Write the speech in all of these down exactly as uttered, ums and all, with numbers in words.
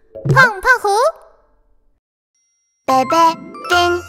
碰碰胡，贝贝丁。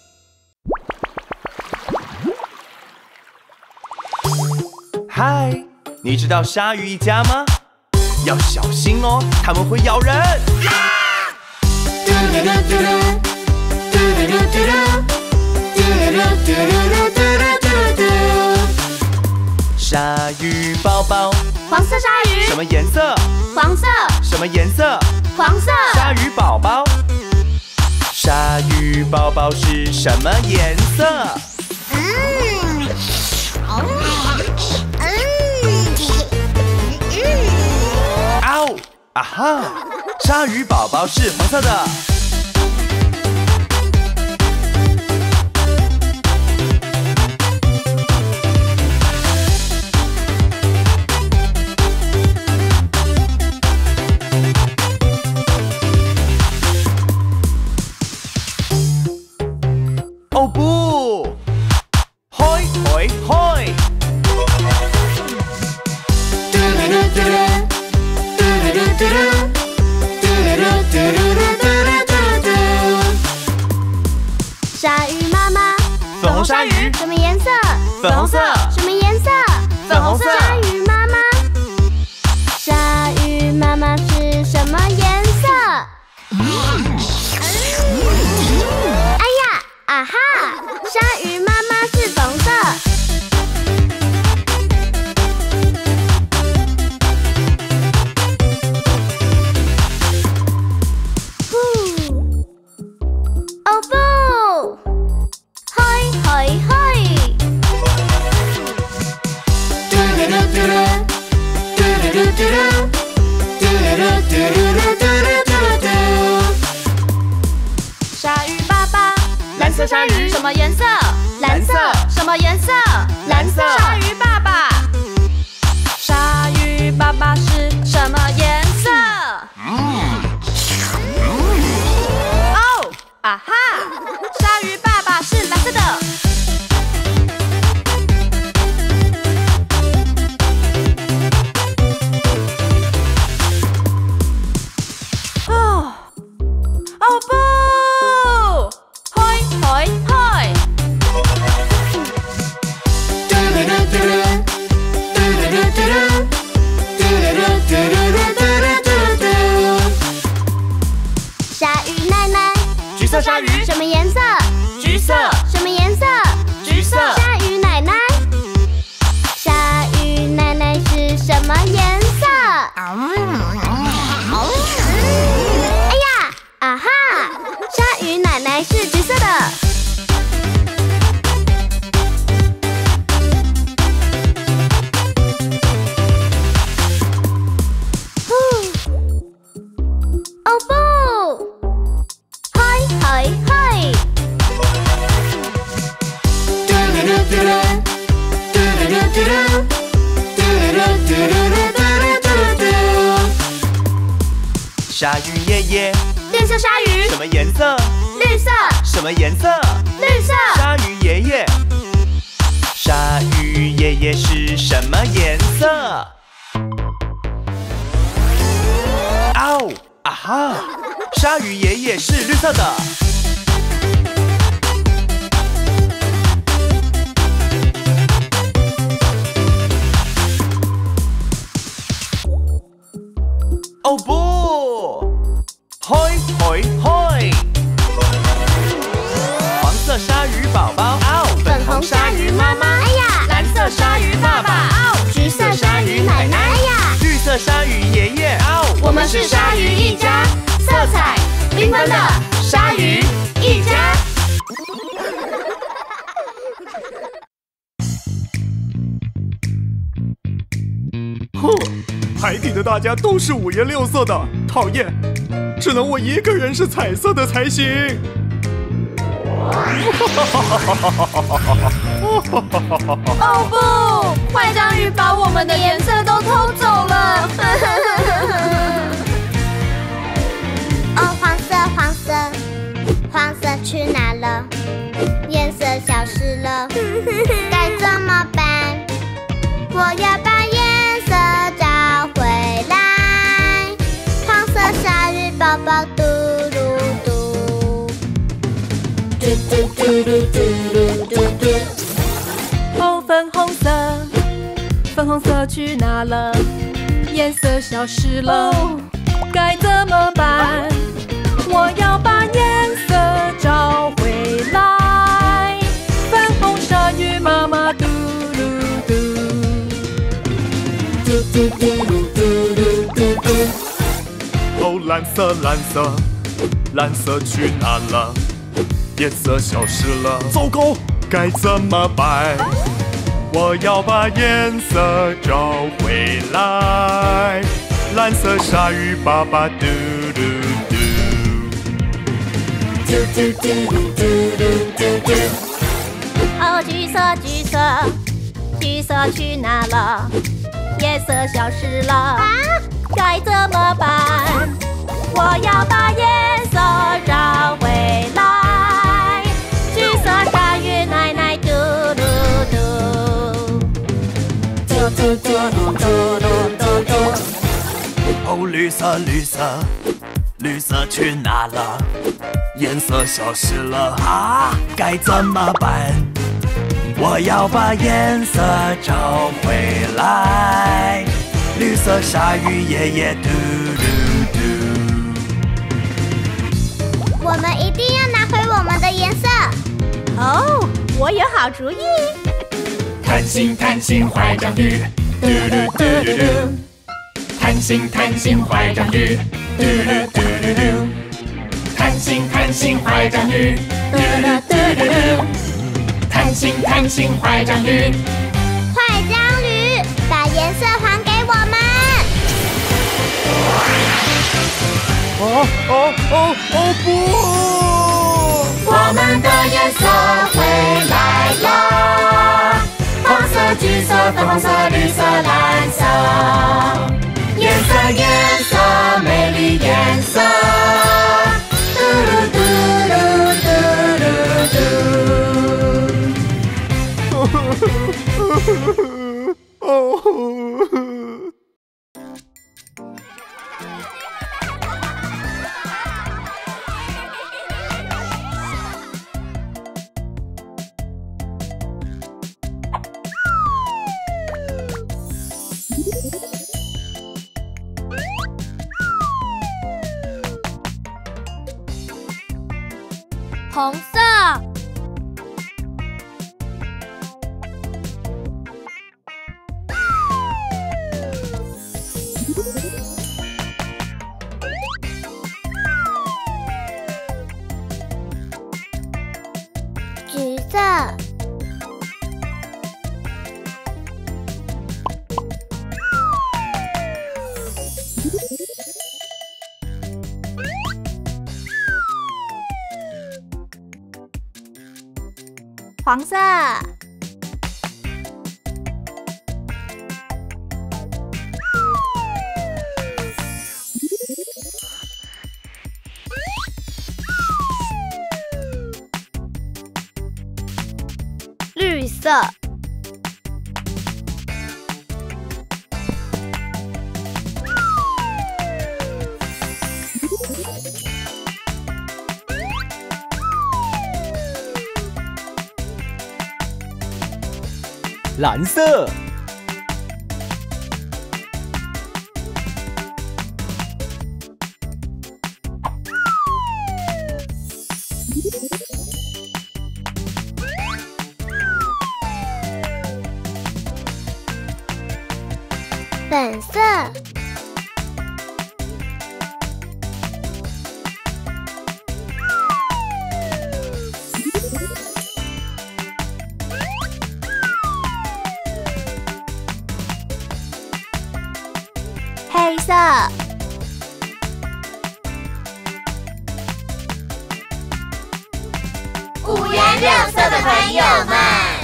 嗨，你知道鲨鱼一家吗？要小心哦，它们会咬人。 嘟噜噜嘟噜，嘟噜噜嘟噜，嘟噜噜嘟噜噜嘟噜嘟噜嘟。 鲨鱼宝宝， 黄色鲨鱼。 什么颜色？ 黄色。 什么颜色？ 黄色。 鲨鱼宝宝，鲨鱼宝宝是什么颜色？ 嗯，哦，嗯，嗯。 嗷！啊哈！鲨鱼宝宝是黄色的。哦不！嘿嘿嘿！ 嘟噜噜嘟噜，嘟噜噜嘟噜，嘟噜噜嘟噜噜嘟噜嘟噜嘟。鲨鱼妈妈， 粉红鲨鱼， 什么颜色？ 粉红色。 什么颜色？ 粉红色。 鲨鱼妈妈，鲨鱼妈妈是什么颜色？哎呀，啊哈！鲨鱼妈妈是粉红色。哦不！嘿嘿嘿！嘟噜噜嘟噜，嘟噜噜嘟噜，嘟噜噜嘟噜噜嘟噜嘟噜嘟。鲨鱼爸爸， 蓝色鲨鱼， 什么颜色？ 蓝色。 什么颜色？ 蓝色。 鲨鱼爸爸，鲨鱼爸爸是什么颜色？哦，啊哈！鲨鱼爸爸是蓝色的。哦，哦不！嘿嘿嘿！嘟噜噜嘟噜，嘟噜噜嘟噜，嘟噜噜嘟噜噜嘟噜嘟噜嘟。鲨鱼奶奶， 橘色鲨鱼， 什么颜色？ 橘色。 什么颜色？ 橘色。 鲨鱼奶奶，鲨鱼奶奶是什么颜色？哎呀，啊哈！鲨鱼奶奶是橘色的。哦不！嘿嘿嘿！嘟噜噜嘟噜，嘟噜噜嘟噜，嘟噜噜嘟噜噜嘟噜嘟噜嘟。 鲨鱼爷爷， 绿色鲨鱼， 什么颜色？ 绿色。 什么颜色？ 绿色。 鲨鱼爷爷，鲨鱼爷爷是什么颜色？嗷！啊哈！鲨鱼爷爷是绿色的。哦不！嘿嘿嘿！黄色鲨鱼宝宝，嗷！ 粉红鲨鱼妈妈，哎呀！ 蓝色鲨鱼爸爸，嗷！ 橘色鲨鱼奶奶，哎呀！ 绿色鲨鱼爷爷，嗷！ 我们是鲨鱼一家，色彩缤纷的鲨鱼一家。 哼，海底的大家都是五颜六色的，讨厌！只能我一个人是彩色的才行。 哦不！坏章鱼把我们的颜色都偷走了。哦，黄色，黄色，黄色去哪了？颜色消失了，该怎么办？我要把颜色找回来。黄色鲨鱼宝宝宝嘟噜嘟，嘟嘟嘟噜嘟噜嘟嘟。 哦，粉红色，粉红色去哪了？颜色消失了，该怎么办？我要把颜色找回来。粉红鲨鱼妈妈嘟噜嘟， 嘟嘟嘟噜嘟噜嘟嘟。 哦，蓝色蓝色，蓝色去哪了？颜色消失了，糟糕，该怎么办？我要把颜色找回来。蓝色鲨鱼爸爸嘟嘟嘟， 嘟嘟嘟噜嘟噜嘟嘟。哦，橘色橘色，橘色去哪了？颜色消失了，啊，该怎么办？我要把颜色找回来。橘色鲨鱼奶奶嘟噜嘟，嘟嘟嘟噜嘟噜嘟嘟。 哦，绿色绿色，绿色去哪了？颜色消失了啊，该怎么办？我要把颜色找回来。绿色鲨鱼爷爷嘟嘟嘟， 我们一定要拿回我们的颜色。哦，我有好主意。 贪心贪心坏章鱼，嘟噜嘟噜嘟。贪心贪心坏章鱼，嘟噜嘟噜嘟。贪心贪心坏章鱼，嘟噜嘟噜嘟。贪心贪心坏章鱼， 坏章鱼，把颜色还给我们。 哦哦哦哦不！ 我们的颜色回来了，红色、橘色、粉红色、绿色、蓝色。颜色颜色美丽颜色，嘟噜嘟噜嘟噜嘟。 哦。 红色，橘色，黄色，绿色， 蓝色， 粉色，黑色，五颜六色的朋友们。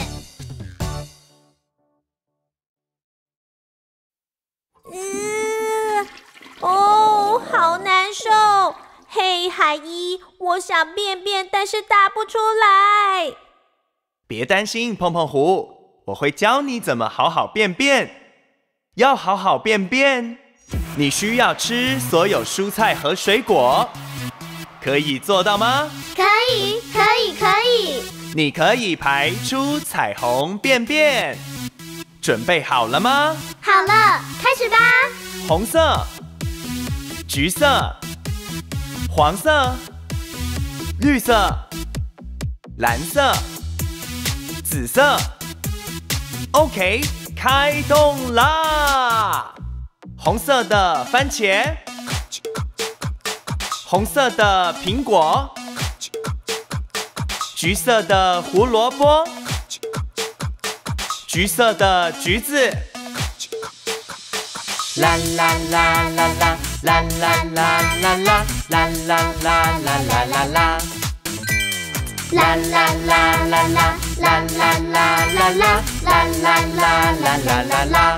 嗯，哦，好难受。嘿，海伊，我想便便，但是打不出来。 别担心，碰碰虎，我会教你怎么好好便便。要好好便便， 你需要吃所有蔬菜和水果，可以做到吗？ 可以，可以，可以。 你可以排出彩虹便便。准备好了吗？ 好了，开始吧。 红色、橘色、黄色、绿色、蓝色、紫色。OK， 开动啦！红色的番茄，红色的苹果，橘色的胡萝卜，橘色的橘子。啦啦啦啦啦啦啦啦啦啦啦啦啦啦啦啦啦。啦啦啦啦啦啦啦啦啦啦啦啦啦啦啦啦。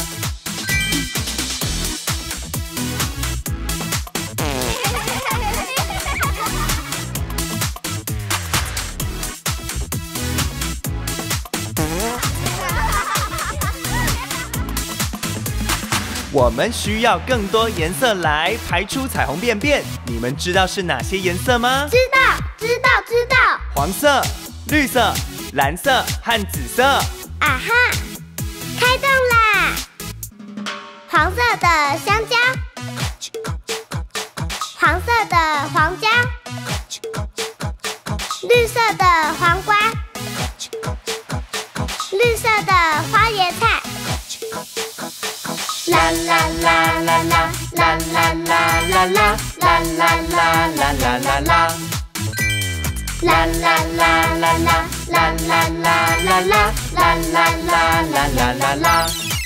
我们需要更多颜色来排出彩虹便便，你们知道是哪些颜色吗？ 知道，知道，知道。 黄色、绿色、蓝色和紫色。 啊哈，开动啦！黄色的香蕉，黄色的黄椒，绿色的黄瓜，绿色的花椰菜。啦啦啦啦啦啦啦啦啦啦啦啦啦啦啦啦啦。啦啦啦啦啦啦啦啦啦啦啦啦啦啦啦啦。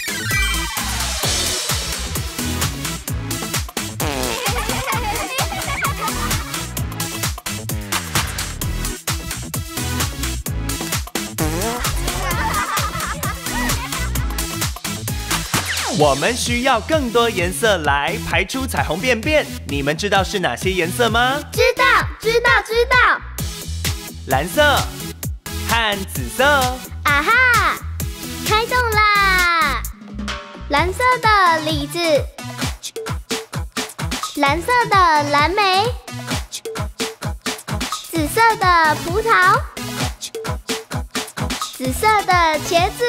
我们需要更多颜色来排出彩虹便便，你们知道是哪些颜色吗？知道，知道，知道。 蓝色和紫色。 啊哈，开动啦！蓝色的李子，蓝色的蓝莓，紫色的葡萄，紫色的茄子。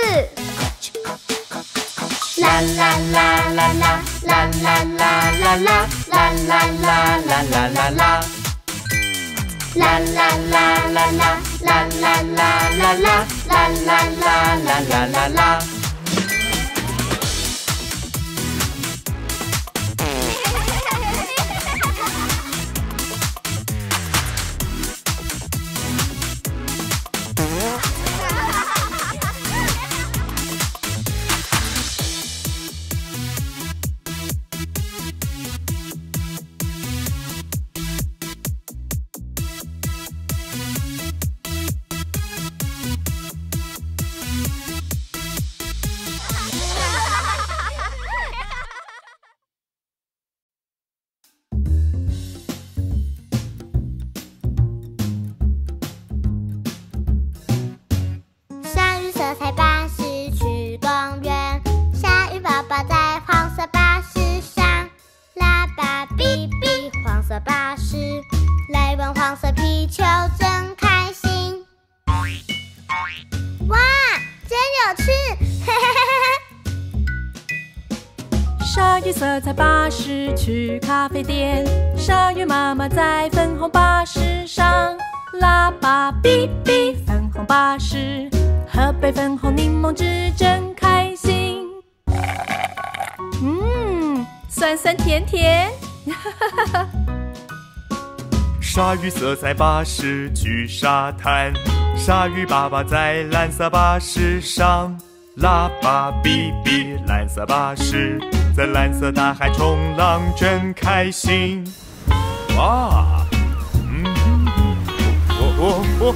啦啦啦啦啦啦啦啦啦啦啦啦啦啦啦啦啦。啦啦啦啦啦啦啦啦啦啦啦啦啦啦啦啦。 鲨鱼色彩巴士去咖啡店，鲨鱼妈妈在粉红巴士上，喇叭哔哔，粉红巴士，喝杯粉红柠檬汁真开心。嗯，酸酸甜甜。 鲨鱼色彩巴士去沙滩，鲨鱼爸爸在蓝色巴士上，喇叭哔哔，蓝色巴士在蓝色大海冲浪真开心。哇，嗯，哦哦哦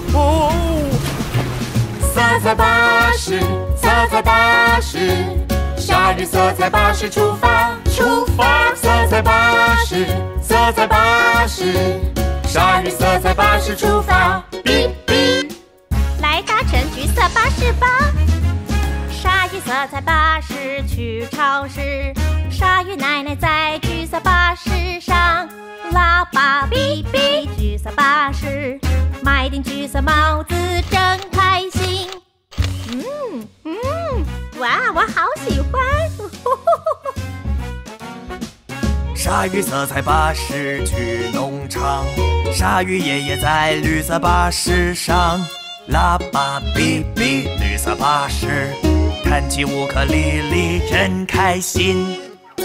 哦，色彩巴士，色彩巴士，鲨鱼色彩巴士出发，出发，色彩巴士，色彩巴士，鲨鱼色彩巴士出发，哔哔， 来搭乘橘色巴士吧。鲨橘色彩巴士去超市，鲨鱼奶奶在橘色巴士上，喇叭哔哔，橘色巴士，买顶橘色帽子真开心。嗯嗯，哇，我好喜欢！ 鲨鱼色彩巴士去农场，鲨鱼爷爷在绿色巴士上，喇叭哔哔，绿色巴士，弹起乌克丽丽真开心。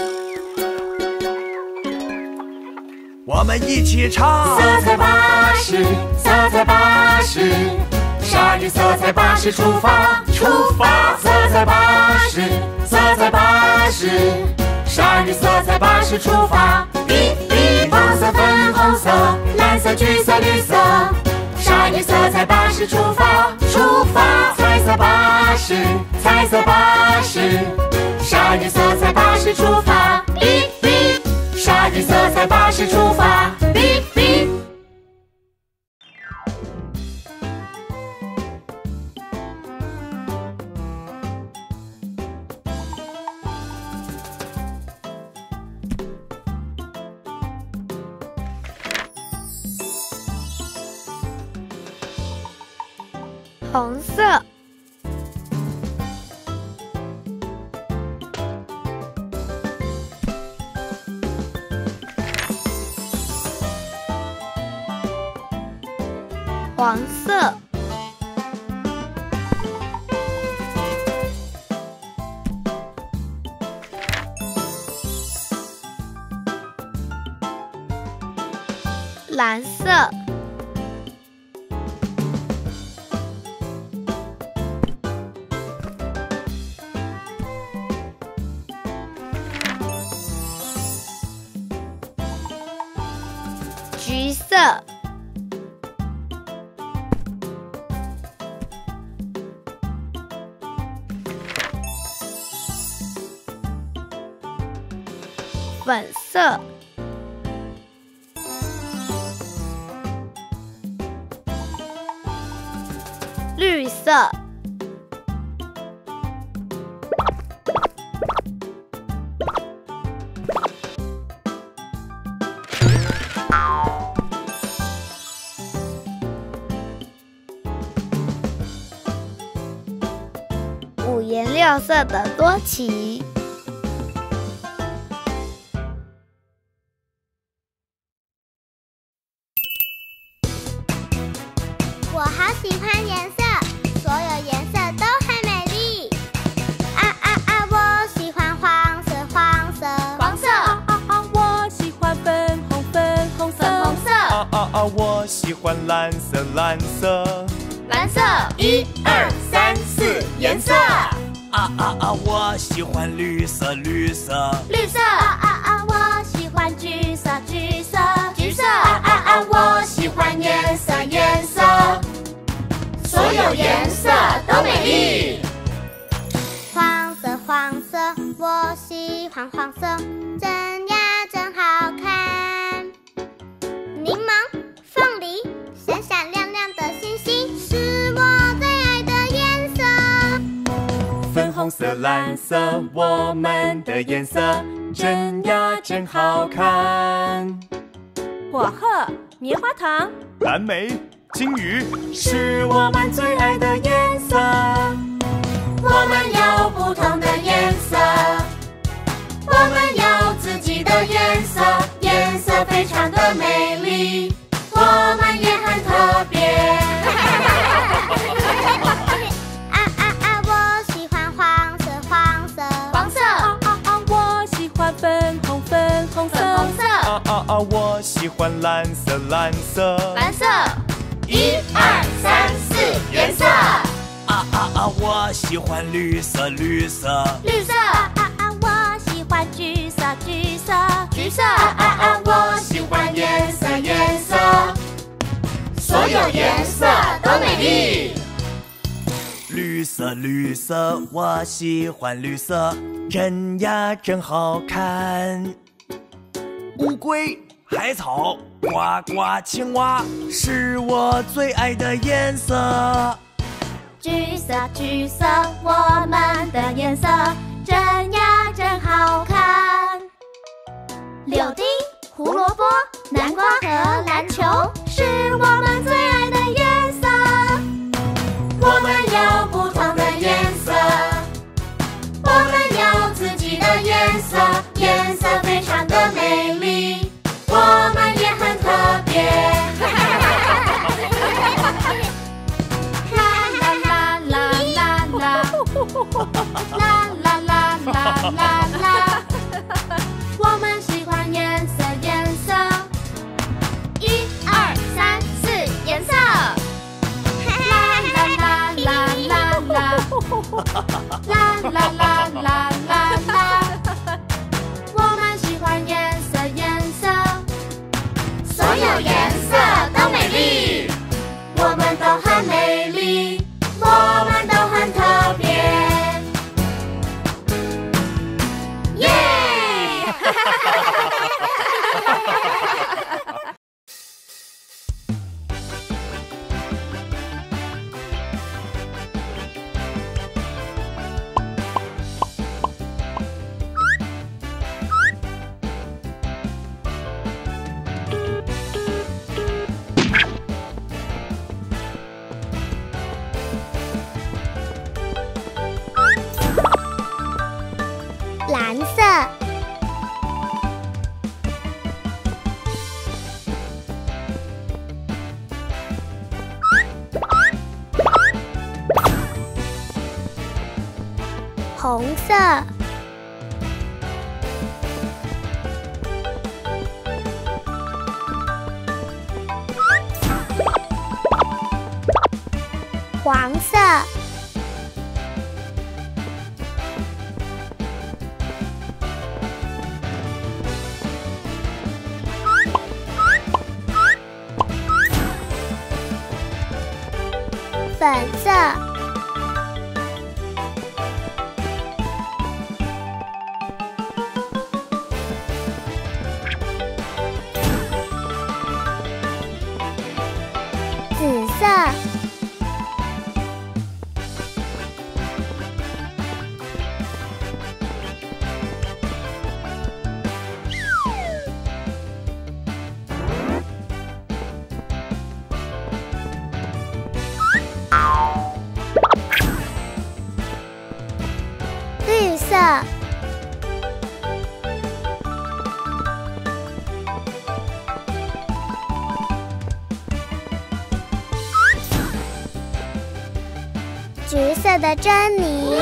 我们一起唱。 色彩巴士，色彩巴士，鲨鱼色彩巴士出发，出发！色彩巴士，色彩巴士，鲨鱼色彩巴士出发。哔哔，黄色、粉红色、蓝色、橘色、绿色，鲨鱼色彩巴士出发，出发！彩色巴士，彩色巴士，鲨鱼色彩巴士出发。哔哔，鲨鱼色彩巴士出发。哔哔。 红色，黄色，蓝色，橘色，粉色，绿色，五颜六色的多奇。 我好喜欢颜色，所有颜色都很美丽。啊啊啊！我喜欢黄色，黄色， 黄色。啊啊啊！我喜欢粉红，粉红色，粉红色。 啊啊啊！我喜欢蓝色，蓝色， 蓝色。 一二三四，颜色。 啊啊啊！我喜欢绿色，绿色， 绿色。 啊啊啊！我喜欢橘色，橘色， 橘色。 啊啊啊！我喜欢颜色，颜色。所有颜色都美丽。 黄色，黄色，我喜欢黄色，真呀真好看。柠檬、凤梨，闪闪亮亮的星星，是我最爱的颜色。 粉红色、蓝色，我们的颜色真呀真好看。 火鹤、棉花糖、 蓝莓、金鱼，是我们最爱的颜色。 我们有不同的颜色，我们有自己的颜色，颜色非常的美丽，我们也很特别。 啊啊啊！我喜欢黄色，黄色， 黄色。啊啊啊！我喜欢粉红，粉红色，粉红色。 啊啊啊！我喜欢蓝色，蓝色， 蓝色。 一二三四，颜色。 啊啊啊！我喜欢绿色，绿色， 绿色。 啊啊啊！我喜欢橘色，橘色， 橘色。 啊啊啊！我喜欢颜色，颜色。所有颜色都美丽。 绿色，绿色，我喜欢绿色，真呀真好看。乌龟、海草、呱呱青蛙，是我最爱的颜色。 橘色，橘色，我们的颜色真呀真好看。柳丁、胡萝卜、南瓜和篮球是我们最爱的颜色。我们有不同的颜色，我们有自己的颜色，颜色非常的美丽，我们也很特别。啦啦啦啦啦啦，我们喜欢颜色颜色，一二三四颜色，啦啦啦啦啦啦，啦啦啦啦啦啦，我们喜欢颜色颜色，所有颜色都美丽，我们都很美丽，我们都很特别。 蓝色，红色，黄色，粉色，紫色，绿色，橘色的珍妮，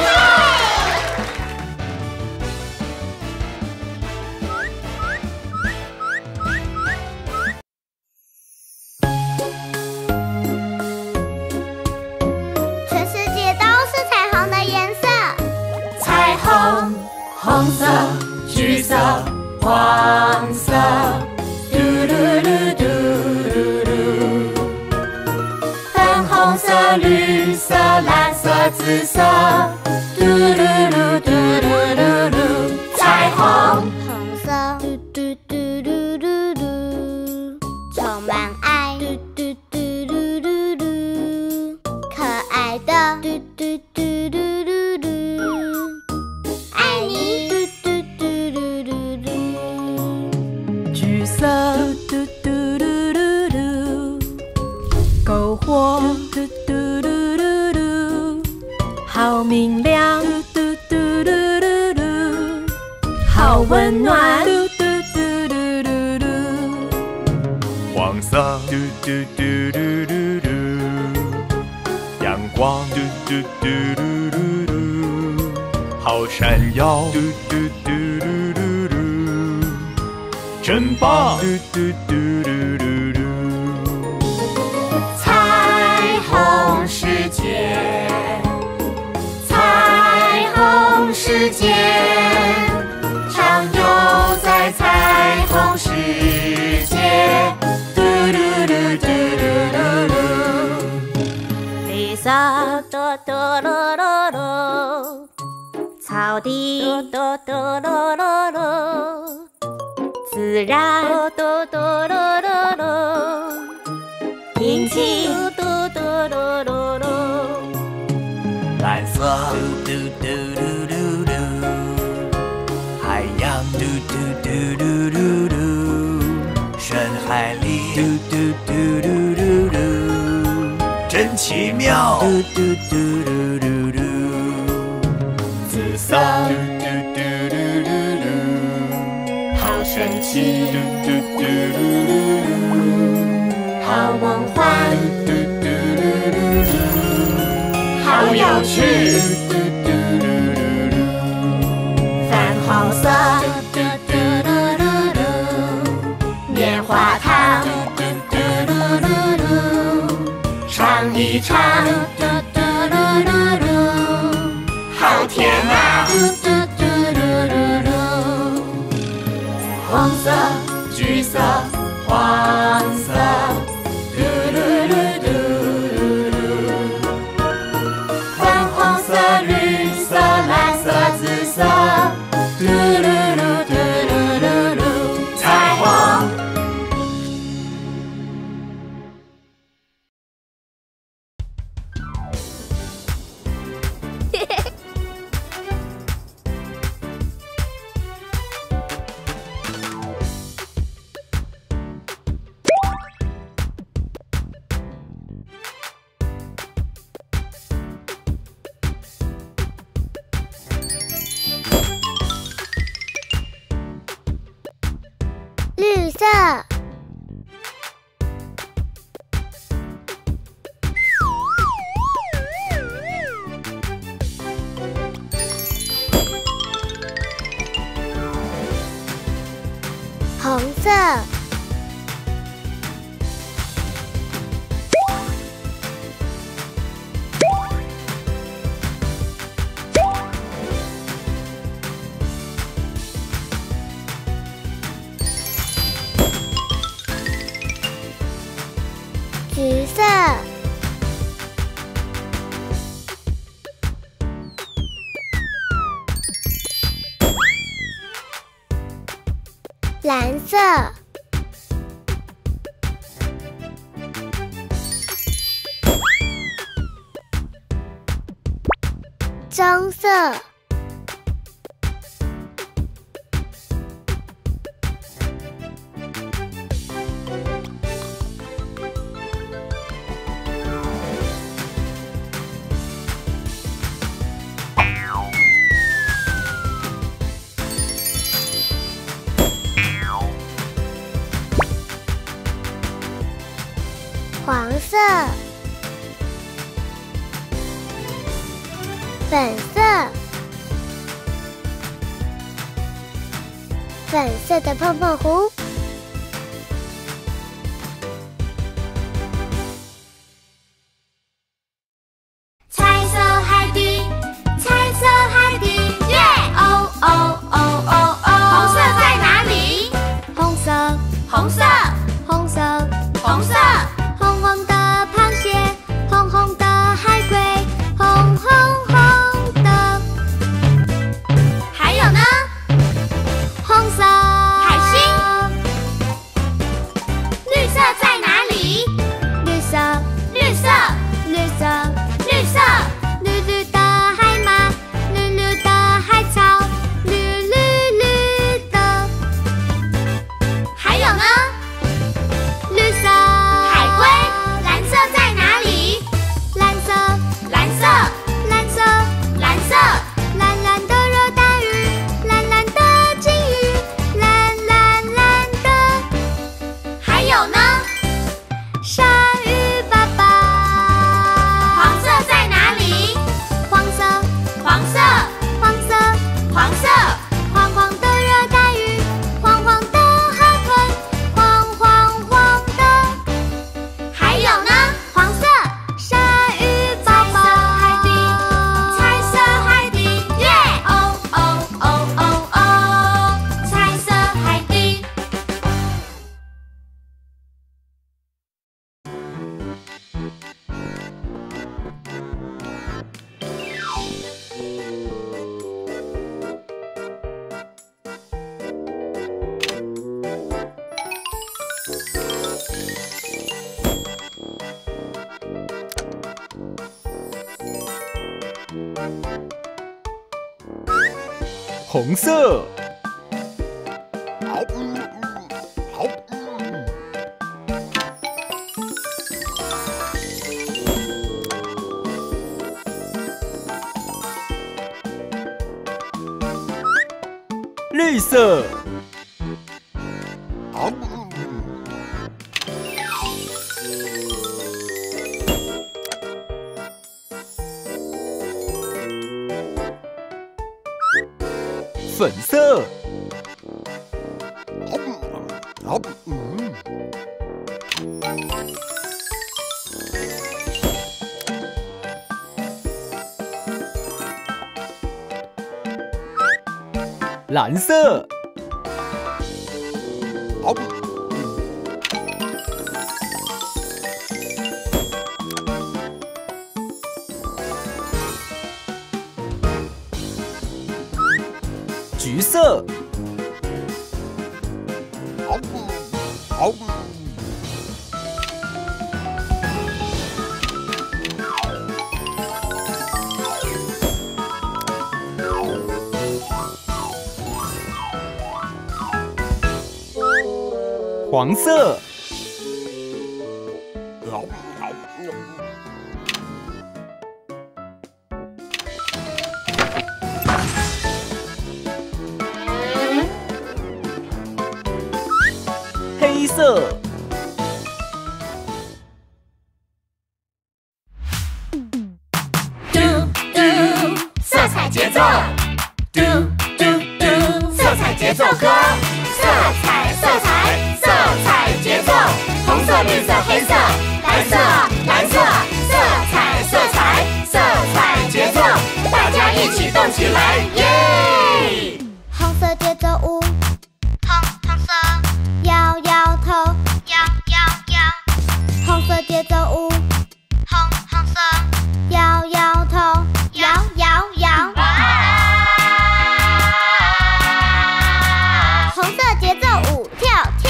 全世界都是彩虹的颜色。 彩虹，红色、橘色、黄色，嘟噜噜嘟噜噜，粉红色、绿色、蓝色、紫色，嘟噜噜嘟噜噜噜，彩虹， 红色，嘟嘟嘟噜噜噜，充满爱，嘟嘟嘟噜噜噜，可爱的，嘟嘟嘟噜噜噜，爱你，嘟嘟嘟噜噜噜， 橘色，嘟嘟噜噜噜，篝火，嘟嘟噜噜噜，好明亮，嘟嘟噜噜噜，好温暖，嘟嘟嘟噜噜噜， 黄色，嘟嘟嘟噜噜噜，阳光，嘟嘟嘟噜噜噜，好闪耀，嘟嘟嘟噜噜噜，真棒，嘟嘟嘟噜噜噜。 彩虹世界，彩虹世界，畅游在彩虹世界，嘟噜噜嘟噜噜噜，绿色，哆哆啰啰啰，草地，哆哆啰啰啰，自然，哆哆哆啰啰啰，天气，嘟嘟嘟噜噜噜， 嘟嘟嘟嘟嘟，真奇妙！嘟嘟嘟嘟嘟嘟，紫色，嘟嘟嘟嘟嘟嘟，好神奇！嘟嘟嘟嘟嘟，好梦幻！嘟嘟嘟嘟嘟，好有趣！嘟嘟嘟嘟嘟，粉红色，嘟嘟嘟嘟嘟，棉花糖，嘟嘟嘟嘟嘟，唱一唱，嘟嘟嘟嘟嘟，好甜啊！嘟嘟嘟嘟嘟嘟，红色、橘色、黄色，嘟嘟嘟嘟嘟嘟，粉红色、绿色、蓝色、紫色，嘟嘟嘟嘟嘟嘟嘟，彩虹。 绿色，红色，橘色，蓝色，棕色，黄色，粉色，粉色的碰碰胡， 彩色海底，彩色海底，耶！哦哦哦哦哦！红色在哪里？红色，红色，红色，红色。红红的螃蟹，红红的海龟，红红红的。还有呢？红色海星。绿色在哪里？绿色，绿色，绿色，绿色。绿绿的海马，绿绿的海草，绿绿绿的。还有呢？绿色。蓝色在哪里？蓝色，蓝色，蓝色，蓝色，蓝蓝的热带鱼，蓝蓝的金鱼，蓝蓝蓝的。还有呢？鲨鱼爸爸。黄色在哪里？黄色，黄色，黄色，黄色，黄黄的热带鱼，黄黄的河豚，黄黄黄的。还有呢？黄色鲨鱼宝宝，海底，彩色海底，耶！哦哦哦哦哦，彩色海底。 红色， 绿色。粉色。蓝色。橘色。黄色。黑色。 嘟嘟，色彩节奏。嘟嘟嘟，色彩节奏歌。色彩，色彩，色彩节奏。红色、绿色、黑色、白色、蓝色。色彩，色彩，色彩节奏。大家一起动起来，耶！ 红色节奏舞，红红色，摇摇头，摇摇摇。红色节奏舞，红红色，摇摇头，摇摇摇。红色节奏舞，跳跳。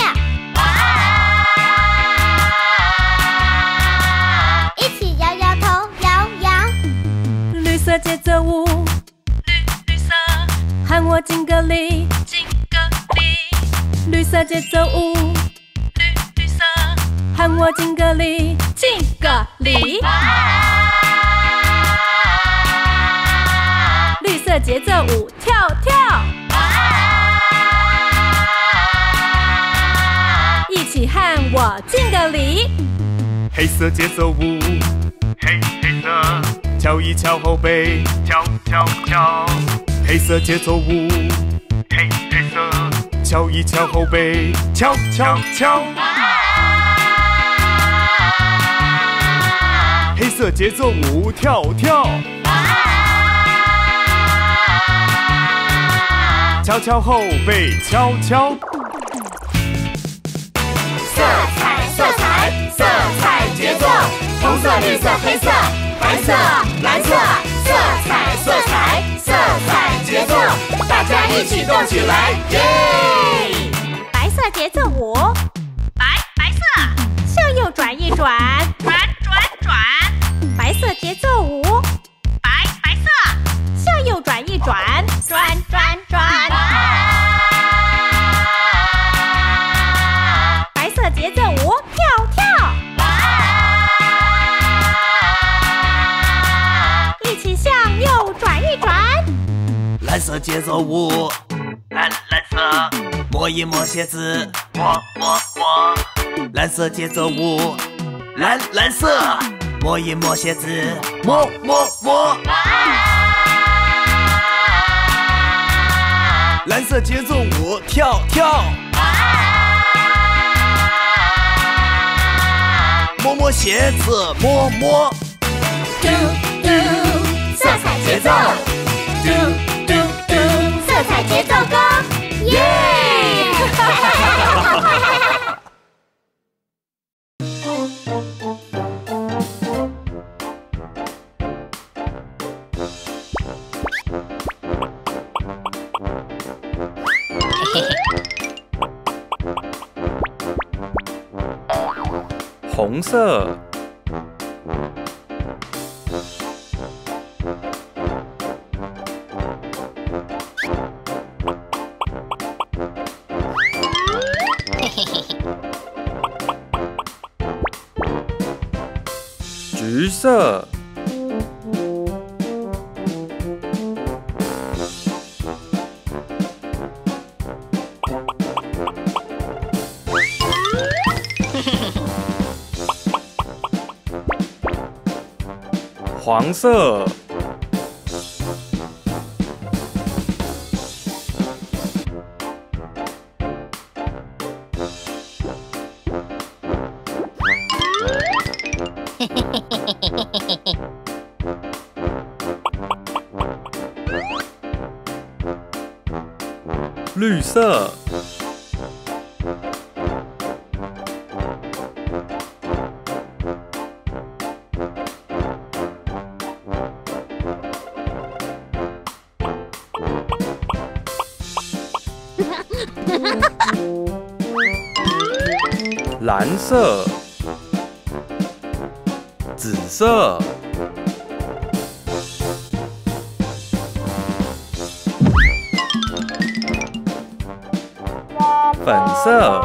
一起摇摇头，摇摇。 绿色节奏舞，绿绿色，喊我敬个礼，敬个礼。绿色节奏舞，绿绿色，喊我敬个礼，敬个礼。绿色节奏舞，跳跳。一起和我敬个礼。 黑色节奏舞，黑黑色，敲一敲后背，敲敲敲。黑色节奏舞，黑黑色，敲一敲后背，敲敲敲。黑色节奏舞，跳跳。敲敲后背，敲敲。 色彩，色彩，色彩节奏。红色、绿色、黑色、白色、蓝色。色彩，色彩，色彩节奏。大家一起动起来，耶！ 白色节奏舞，白白色，向右转一转，转转转。白色节奏舞，白白色，向右转一转，转转转。白色节奏舞，跳跳。一起向右转一转。 蓝色节奏舞，蓝蓝色，摸一摸鞋子，摸摸摸。蓝色节奏舞，蓝蓝色，摸一摸鞋子，摸摸摸。蓝色节奏舞，跳跳。摸摸鞋子，摸摸。 嘟嘟，色彩节奏。嘟嘟嘟，色彩节奏歌，耶！ 红色。橘色。 黄色。绿色。蓝色。紫色。粉色。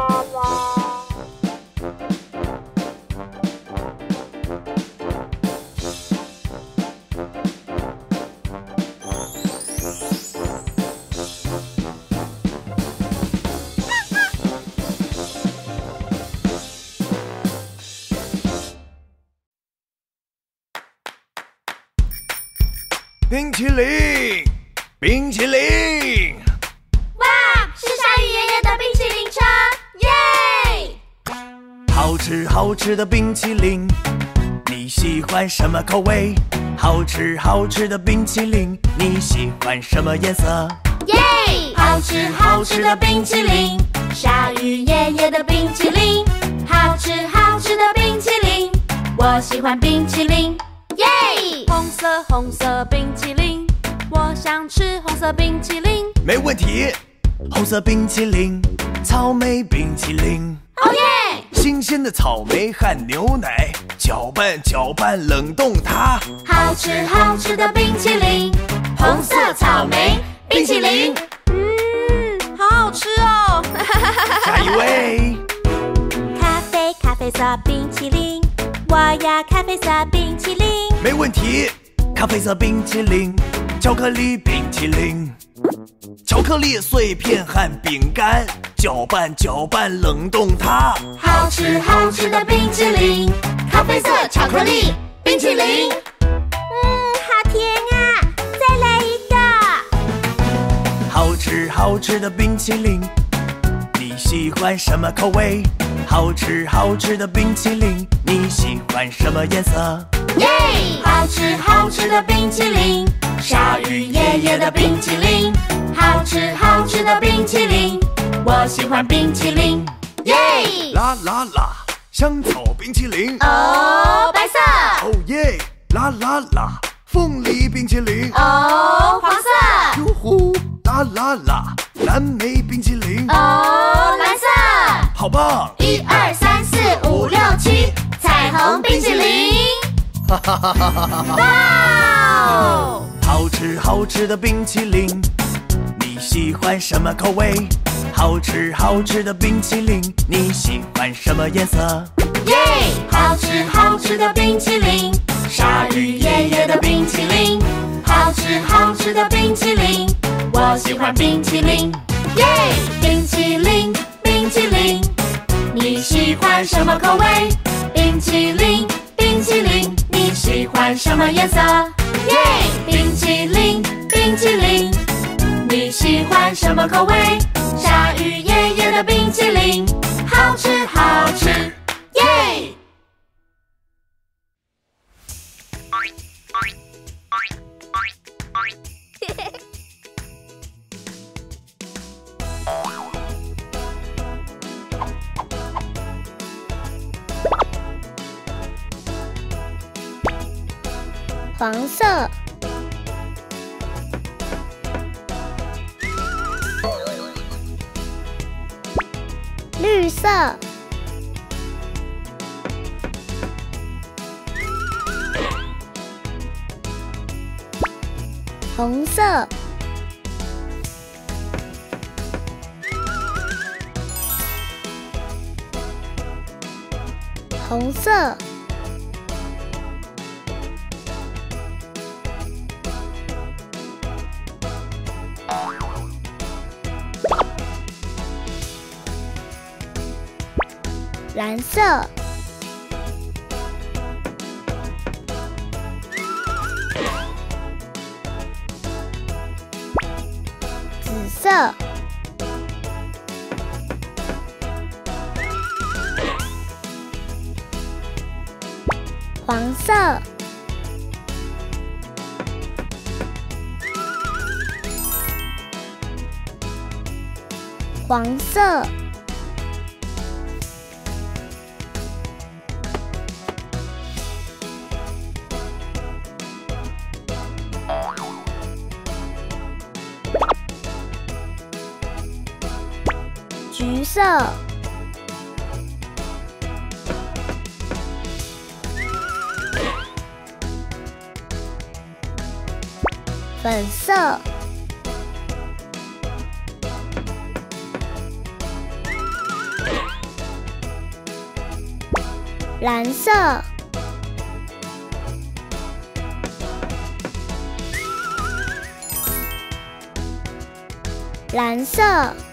冰淇淋，冰淇淋！ 哇，是鲨鱼爷爷的冰淇淋车，耶！ 好吃好吃的冰淇淋，你喜欢什么口味？好吃好吃的冰淇淋，你喜欢什么颜色？ 耶！好吃好吃的冰淇淋，鲨鱼爷爷的冰淇淋，好吃好吃的冰淇淋，我喜欢冰淇淋，耶！ 红色红色冰淇淋，我想吃红色冰淇淋。 没问题，红色冰淇淋，草莓冰淇淋。 哦耶！ 新鲜的草莓和牛奶，搅拌搅拌冷冻它。 好吃好吃的冰淇淋，红色草莓冰淇淋。 嗯，好好吃哦。 下一位， 咖啡咖啡色冰淇淋，我要咖啡色冰淇淋。 没问题，咖啡色冰淇淋，巧克力冰淇淋，巧克力碎片和饼干，搅拌搅拌冷冻它。 好吃好吃的冰淇淋，咖啡色巧克力冰淇淋。嗯，好甜啊！再来一个。 好吃好吃的冰淇淋，你喜欢什么口味？好吃好吃的冰淇淋，你喜欢什么颜色？ 耶！好吃好吃的冰淇淋，鲨鱼爷爷的冰淇淋，好吃好吃的冰淇淋，我喜欢冰淇淋，耶！ 啦啦啦，香草冰淇淋。 哦，白色。 哦耶！啦啦啦，凤梨冰淇淋。 哦，黄色。 哟呼！啦啦啦，蓝莓冰淇淋。 哦，蓝色。 好棒！ 一二三四五六七，彩虹冰淇淋。 哈哈哈哈哈哈！ 哇！ 好吃好吃的冰淇淋，你喜欢什么口味？好吃好吃的冰淇淋，你喜欢什么颜色？ 耶！好吃好吃的冰淇淋，鲨鱼爷爷的冰淇淋，好吃好吃的冰淇淋，我喜欢冰淇淋，耶！冰淇淋，冰淇淋，你喜欢什么口味？冰淇淋，冰淇淋，你喜欢什么颜色？耶！冰淇淋，冰淇淋，你喜欢什么口味？鲨鱼爷爷的冰淇淋，好吃好吃，耶！ 黄色，绿色，红色，红色，蓝色， 色，黄色，黄色，橘色，粉色，蓝色，蓝色，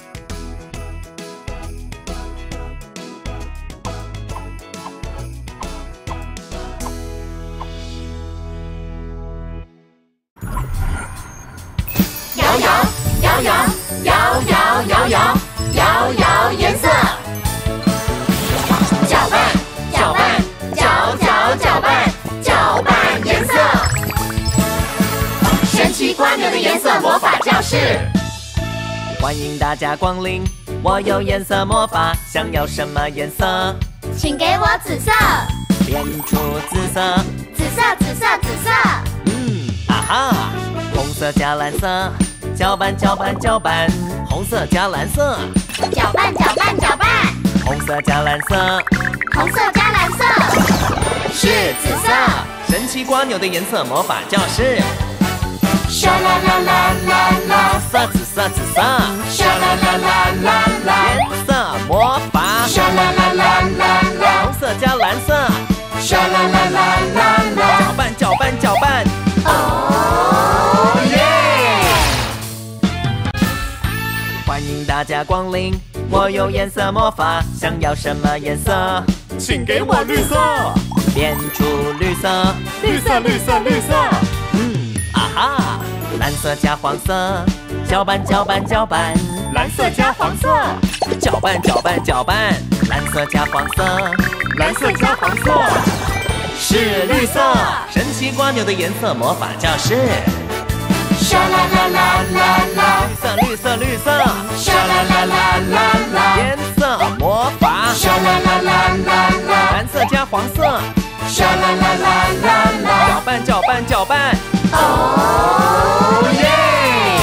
摇摇摇摇摇摇摇摇摇摇颜色，搅拌搅拌搅搅搅拌搅拌颜色，神奇瓜牛的颜色魔法教室。 欢迎大家光临，我有颜色魔法，想要什么颜色？ 请给我紫色， 变出紫色， 紫色，紫色，紫色。 嗯，啊哈！红色加蓝色，搅拌搅拌搅拌，红色加蓝色， 搅拌搅拌搅拌， 红色加蓝色， 红色加蓝色， 是紫色。神奇瓜牛的颜色魔法教室。 沙啦啦啦啦啦， 紫色紫色紫色， 沙啦啦啦啦啦， 颜色魔法。 沙啦啦啦啦啦， 红色加蓝色， 沙啦啦啦啦啦， 搅拌搅拌搅拌。 哦耶！ 欢迎大家光临，我有颜色魔法，想要什么颜色？ 请给我绿色， 变出绿色， 绿色，绿色，绿色。 嗯，啊哈！蓝色加黄色，搅拌搅拌搅拌， 蓝色加黄色， 搅拌搅拌搅拌，蓝色加黄色， 蓝色加黄色， 是绿色。神奇瓜牛的颜色魔法教室。 沙啦啦啦啦啦， 绿色绿色绿色， 沙啦啦啦啦啦， 颜色魔法。 沙啦啦啦啦啦， 蓝色加黄色， 沙啦啦啦啦啦， 搅拌搅拌搅拌。 哦耶！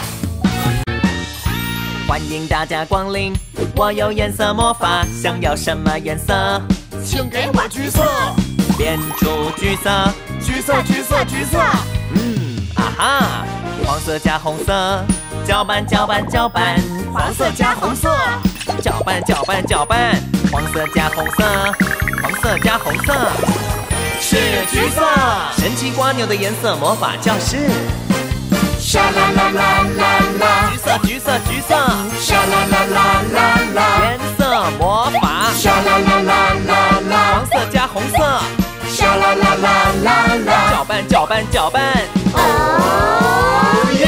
欢迎大家光临，我有颜色魔法，想要什么颜色？ 请给我橘色， 变出橘色， 橘色，橘色，橘色。 嗯，啊哈！黄色加红色，搅拌搅拌搅拌， 黄色加红色， 搅拌搅拌搅拌，黄色加红色，黄色加红色，是橘色。神奇瓜牛的颜色魔法教室。 沙啦啦啦啦啦， 橘色橘色橘色， 沙啦啦啦啦啦， 颜色魔法。 沙啦啦啦啦啦， 黄色加红色， 沙啦啦啦啦啦， 搅拌搅拌搅拌。 哦耶！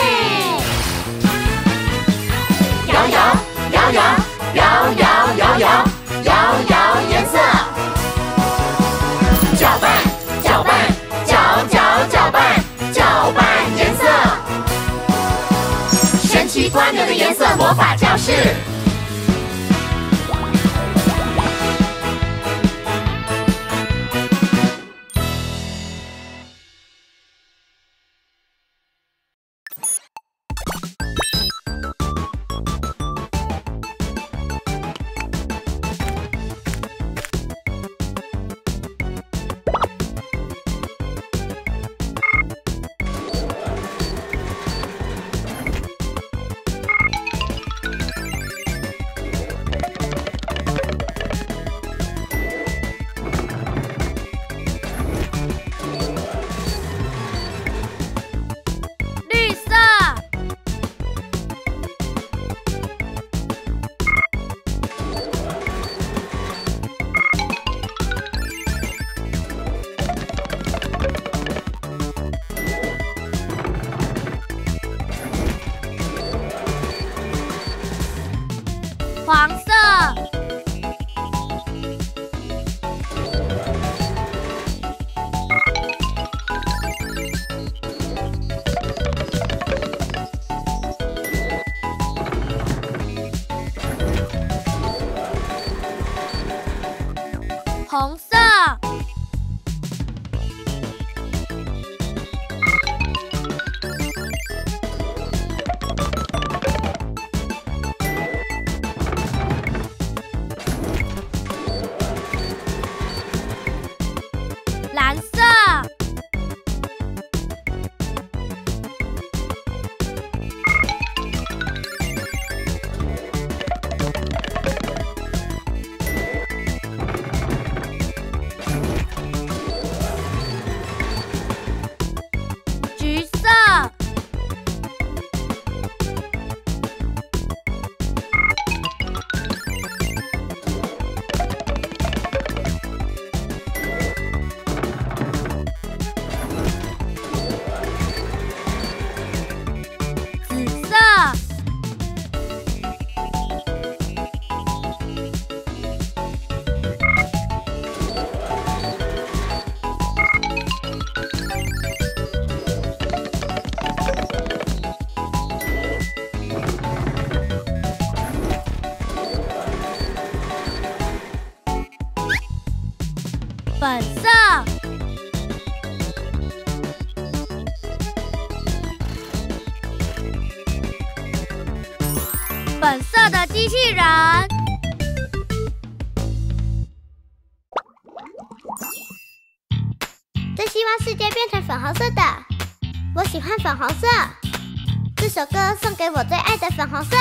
摇摇摇摇摇摇摇摇摇摇颜色，搅拌搅拌搅搅搅拌搅拌颜色，神奇瓜牛的颜色魔法教室。 红色。蓝色。橘色。紫色。粉色。粉色的机器人。 真希望世界变成粉红色的，我喜欢粉红色。这首歌送给我最爱的粉红色。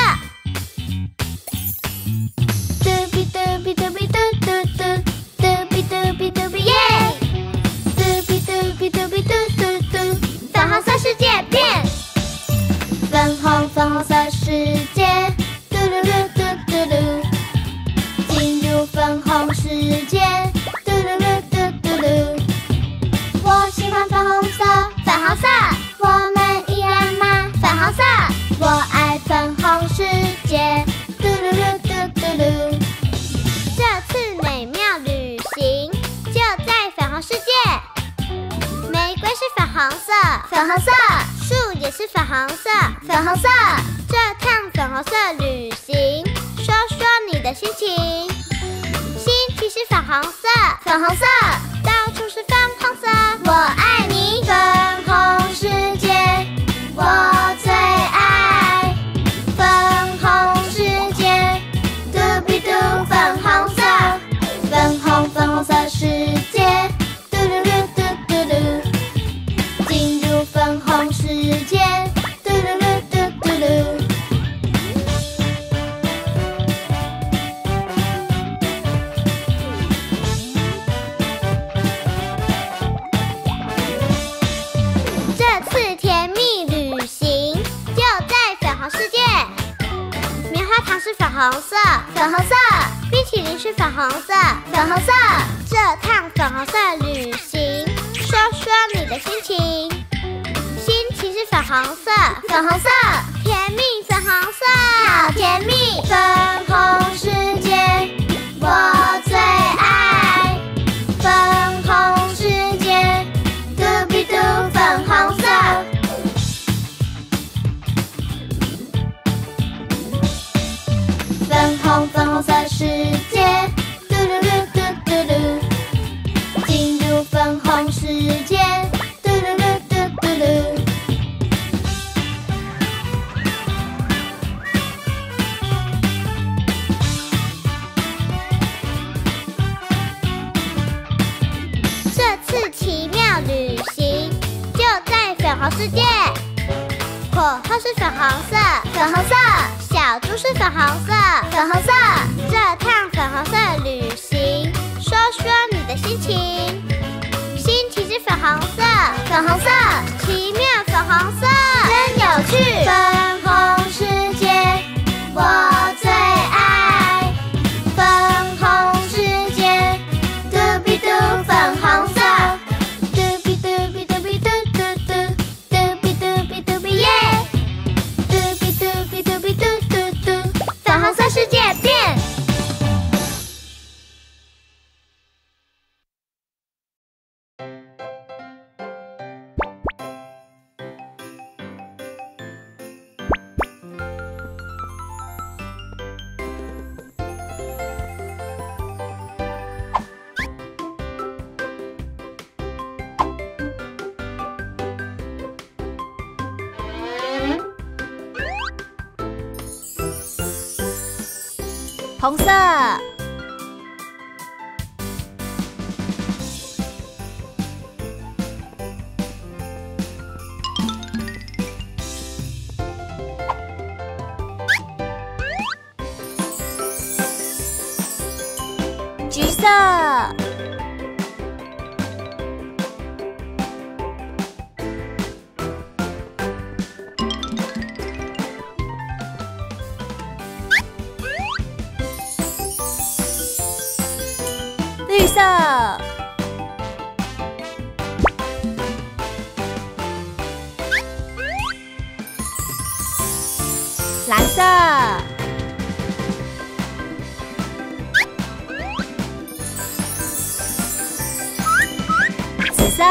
嘟比嘟比嘟比嘟嘟嘟，嘟比嘟比嘟比耶！嘟比嘟比嘟比嘟嘟嘟，粉红色世界变，粉红粉红色世界，嘟噜噜嘟嘟噜，进入粉红世界，嘟噜噜嘟嘟噜。我喜欢粉红色，粉红色，我们一样吗？粉红色，我爱粉红世界，嘟噜噜嘟嘟噜。这次美妙旅行就在粉红世界，玫瑰是粉红色，粉红色，树也是粉红色，粉红色。这趟粉红色旅行，说说你的心情。心情是粉红色，粉红色，到处是粉红色。我爱你，粉红世界，我最爱粉红世界，嘟比嘟粉红色，粉红粉红色世界，嘟噜噜嘟嘟噜，进入粉红世界，嘟噜噜嘟嘟噜。这次甜蜜旅行就在粉红世界，棉花糖是粉红色，粉红色，冰淇淋是粉红色，粉红色。这趟粉红色旅行，说说你的心情。心情是粉红色，粉红色，甜蜜粉红色，好甜蜜，粉红世界，我最爱粉红世界，嘟比嘟粉红色。粉红粉红色世界，嘟噜噜嘟嘟噜，进入粉红世界，嘟噜噜嘟嘟噜。这次奇妙旅行就在粉红世界，火车是粉红色，粉红色，小猪是粉红色，粉红色。这趟粉红色旅行，说说你的心情。心情是粉红色，粉红色，奇妙粉红色，真有趣，粉红世界，我最爱粉红世界，嘟比嘟粉红色，嘟比嘟比嘟比嘟嘟嘟，嘟比嘟比嘟比耶！嘟比嘟比嘟比嘟嘟嘟，粉红色世界变。 红色。橘色。绿色。蓝色。紫色。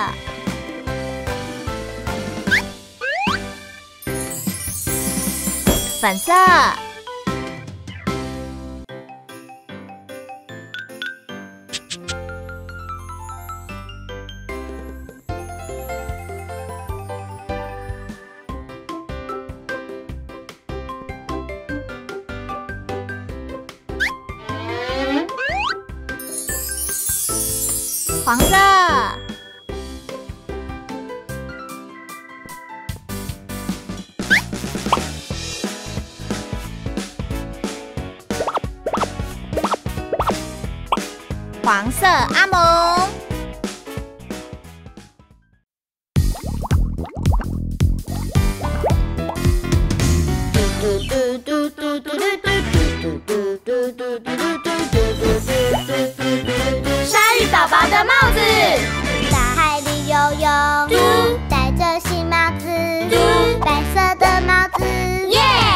粉色。黄色。黄色阿蒙。 鲨鱼宝宝的帽子，大海里游泳，戴着新帽子，白色的帽子，耶！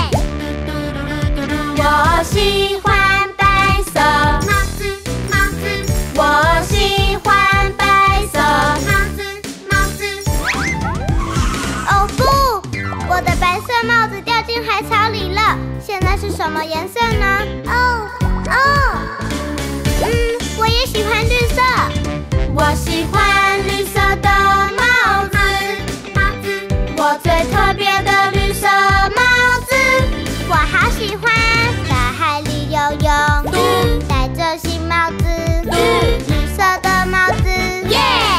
我喜欢白色帽子，帽子，我喜欢白色帽子，帽子。哦不，我的白色帽子掉进海草里了，现在是什么颜色呢？哦哦，嗯，我也喜欢绿色。我喜欢绿色的帽子，帽子，我最特别的绿色帽子。我好喜欢大海里游泳，戴着新帽子，绿色的帽子，耶！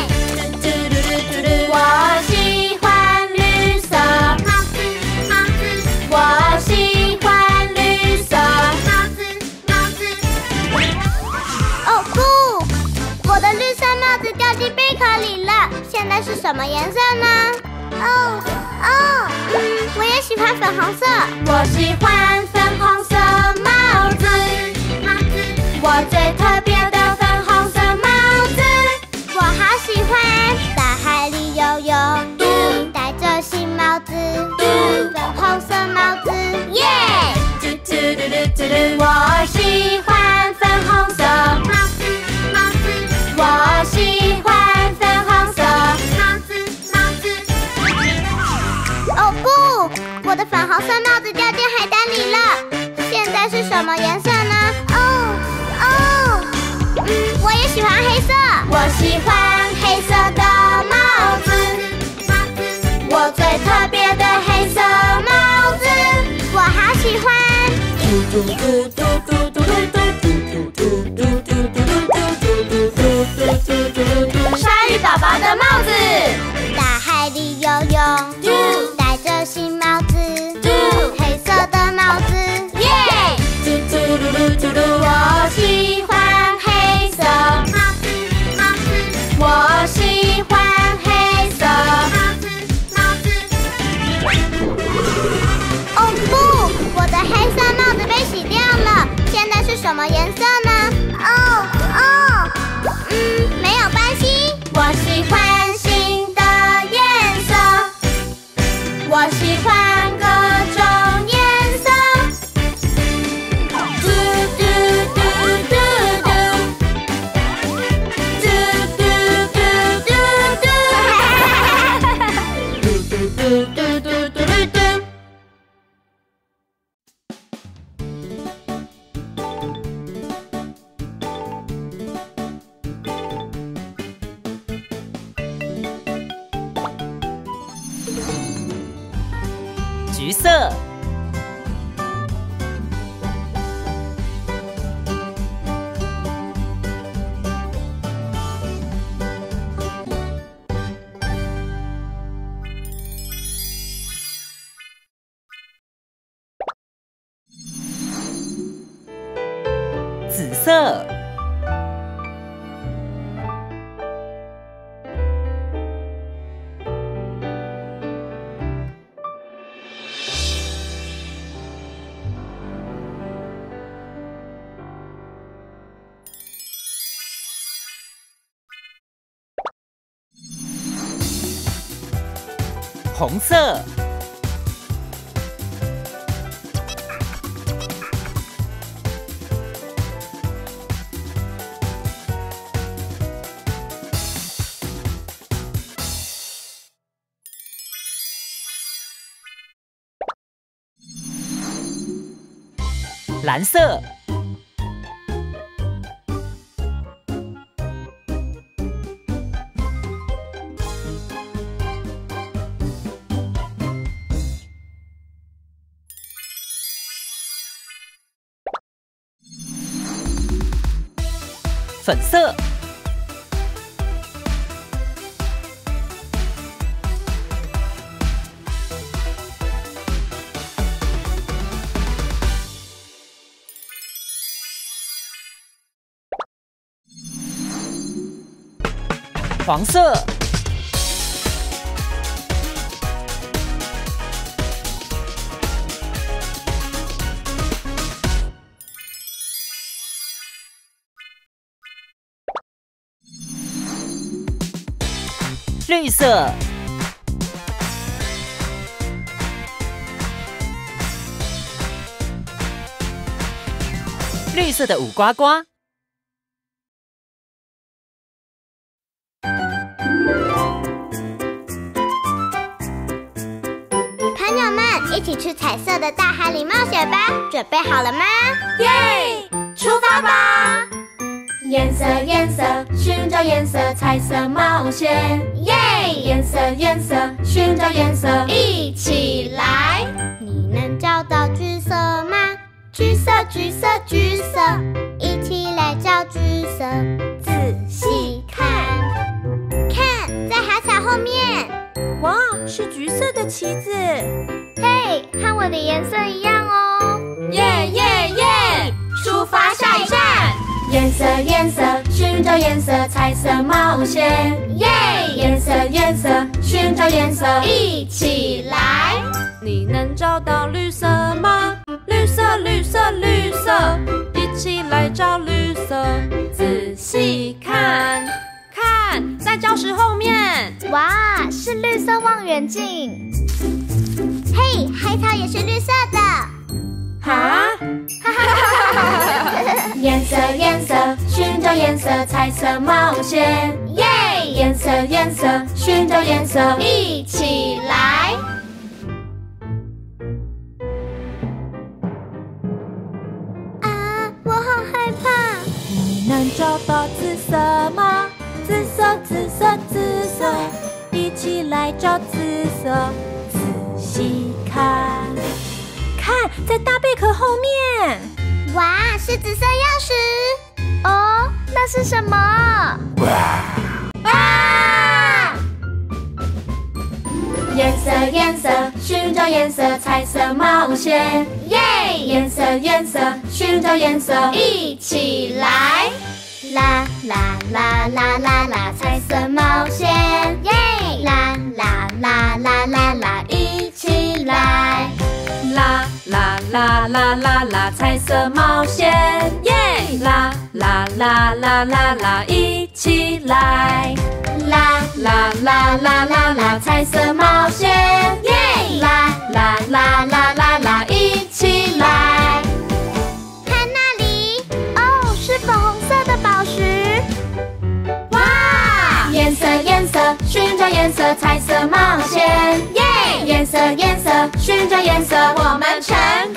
我喜欢绿色帽子，帽子，我喜欢绿色帽子，帽子。哦不，我的绿色帽子掉进贝壳里了，现在是什么颜色呢？哦哦，嗯，我也喜欢粉红色。我喜欢粉红色帽子，帽子，我最特别的粉红色帽子。我好喜欢大海里游泳，戴着新帽子，粉红色帽子，耶！我喜欢粉红色帽子，帽子，我喜欢粉红色帽子，帽子。哦不，我的粉红色帽子掉进海胆里了，现在是什么颜色呢？哦哦，嗯，我也喜欢黑色。我喜欢黑色的帽子，帽子，我最特别的黑色帽子。我好喜欢。鲨鱼宝宝的帽子，大海里游泳，戴着新帽子，黑色的帽子，耶！我喜欢黑色帽子，帽子，我喜欢黑色帽子，帽子。哦不，我的黑色帽子被洗掉了，现在是什么颜色呢？哦哦，嗯，没有关系。我喜欢新的颜色，我喜欢各种颜色。嘟嘟嘟嘟嘟，嘟嘟嘟嘟嘟，嘟嘟嘟嘟嘟嘟。 橘色。 色。红色。蓝色。粉色。黄色。绿色。绿色的五瓜瓜。 朋友们，一起去彩色的大海里冒险吧！准备好了吗？ 耶！出发吧！颜色颜色，寻找颜色，彩色冒险。耶！颜色颜色，寻找颜色，一起来！ 你能找到橘色吗？橘色橘色橘色，一起来找橘色，仔细看，看在海草后面。 哇，是橘色的旗子。 嘿，和我的颜色一样哦！ 耶耶耶！出发下一站。颜色颜色，寻找颜色，彩色冒险。耶！颜色颜色，寻找颜色，一起来！你能找到绿色吗？绿色绿色绿色，一起来找绿色，仔细看，看在礁石后面。 哇，是绿色望远镜。嘿，海草也是绿色的。 哈？颜色颜色，寻找颜色，彩色冒险。耶！颜色颜色，寻找颜色，一起来！ 啊，我好害怕。 你能找到紫色吗？紫色紫色紫色，一起来找紫色，仔细看，看在大贝壳后面。 哇，是紫色钥匙！哦，那是什么？啊！ 颜色颜色，寻找颜色，彩色冒险。耶！颜色颜色，寻找颜色，一起来！ 啦啦啦啦啦啦，彩色冒险！耶！啦啦啦啦啦啦，一起来！ 啦啦啦啦啦啦，彩色冒险！耶！啦啦啦啦啦啦，一起来！啦啦啦啦啦啦，彩色冒险！耶！啦啦啦啦啦啦，一起来！ 看那里，哦，是粉红色的宝石！ 哇！颜色颜色，寻找颜色，彩色冒险！耶！颜色颜色，寻找颜色，我们成